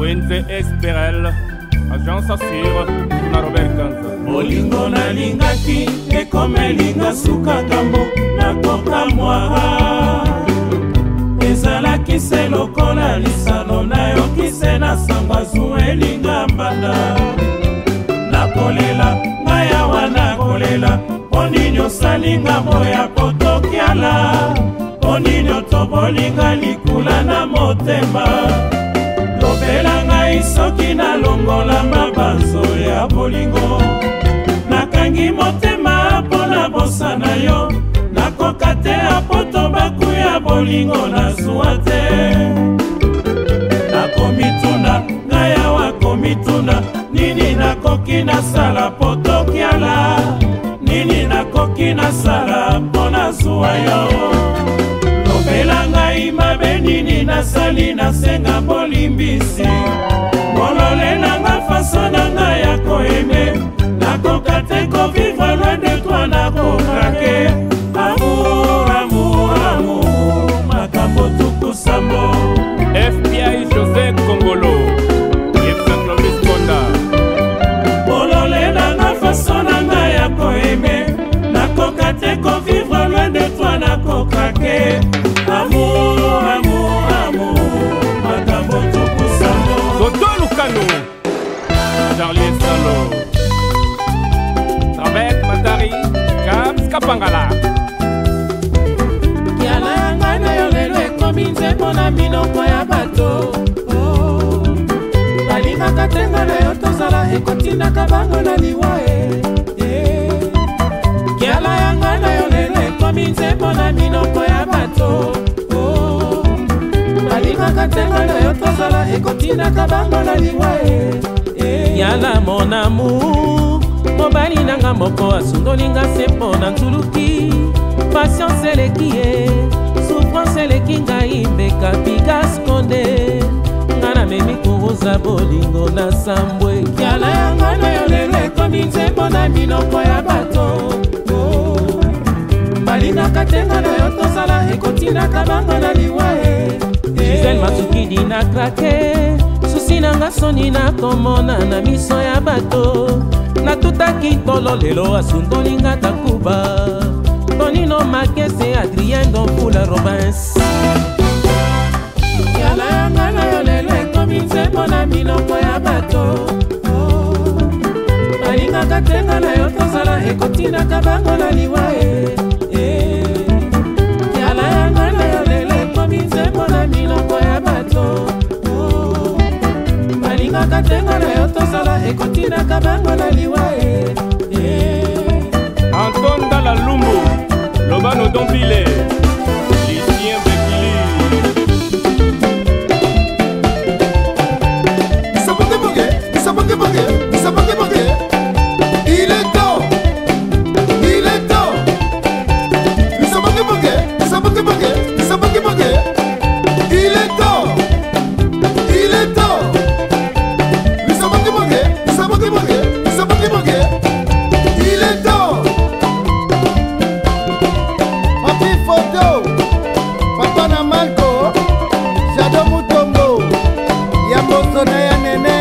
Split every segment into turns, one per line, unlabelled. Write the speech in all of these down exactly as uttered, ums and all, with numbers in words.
Wenze Esperel, agence assure na Robert Kanza.
Bolingo nalingaki ekomelinga suka kambo nakoka mwa ezalaki se lokola lisano nayokise na sangwa zu elinga mbanda nakolela ngai awa nakolela oninyo salinga moya potokiala oninyo tobolinga likula na motema lobela ngai soki nalongola mabanzo ya bolingo nakangi motema mpona bosana yo nakoka te apoto baku ya bolingo nazwa te nakomituna ngai awa komituna nini nakoki nasala potokiala nini nakoki nasala mpona zuwa yo lobela ngai mabe nini nasali nasenga bolimbisi mololela nga faso na ngai ya koeme nakoka te kovivre loin de toi nakoka ke amour amour amour makambo tukusambo
F B I José Kongolo Yepsa Clovis Konda
mololela nga faso na ngai ya koeme nakoka te kovivre loin de toi nakoka ke amour amour amour makambo tukusambo
Toto Lukano Charlie Salo Trabek Matari Caps Kapangala
kiala yanga na yo lelo ekomi nzembo na minoko ya bato balingaka tenga na yo tozala ekotindaka bango na liwa e kiala yanga na yo lelo ekomi nzembo na minoko ya bato balingaka tenga na yo tozala ekotindaka bango na liwa e yala mon amour mobali nanga moko asundolinga se mpo na nzuluki patience eleki ye souffrance eleki ngai mbeka pigaskonde nga namemi koboza bolingo na sambwe yala yanga na yo lelo ekomi nzembo na minoko ya bato balingaka tenga na yo tozala ekotindaka bango na liwa e Giselle Matsukidi na krake susi nanga soni nakomona na miso ya bato natutaki tolo lelo asundolinga takuba Tonino Makese Adrien Donfula Robins yala yanga na yo lelo ekomi nzembo na minoko ya bato balingaka tenga na yo tozala ekotindaka bango na liwa e yala yanga na yo lelo ekomi nzembo na minoko ya bato balingaka tenga na yo tozala ekotindaka bango na liwa e
Anton Dala Lumbu Lobano Dompile Lucien Bekili
Sabote bogue, sabote bogue, sabote bogue. Il est temps, il est temps. Sabote bogue, sabote bogue, sabote bogue. Il est temps, il est temps. Sabote bogue, sabote bogue, sabote bogue. Il est temps. Papi photo, papa na Marco, Jado Mutombo, Yamboso na ya nene.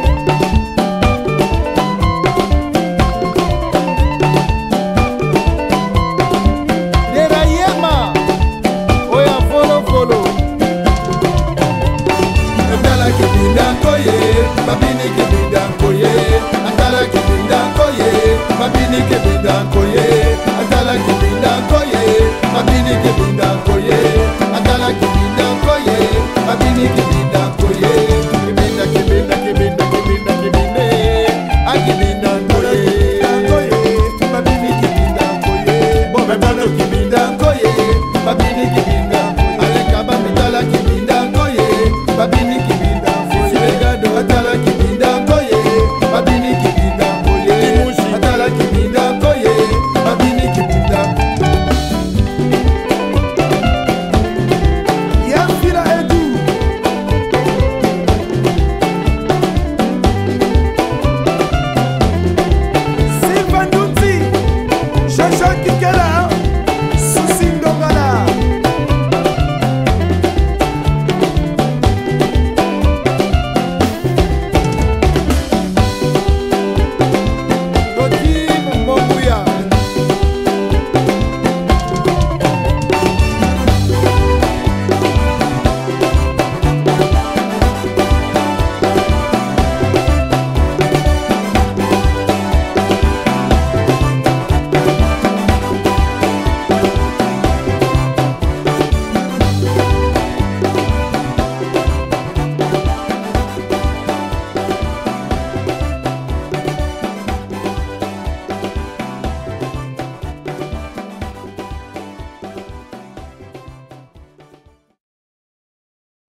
Derayema, oya follow follow. Atala kibinda koye, babini kibinda koye. Atala kibinda koye, babini kibinda koye. Atala kibinda koye, babini kibinda koye. Atala kibinda koye, babini kibinda koye. Kibinda kibinda kibinda kibinda kibinde. Akibinda koye, koye, babini kibinda koye. Bobe bano kibinda koye, babini kibinda. Aleka babitala kibinda koye, babini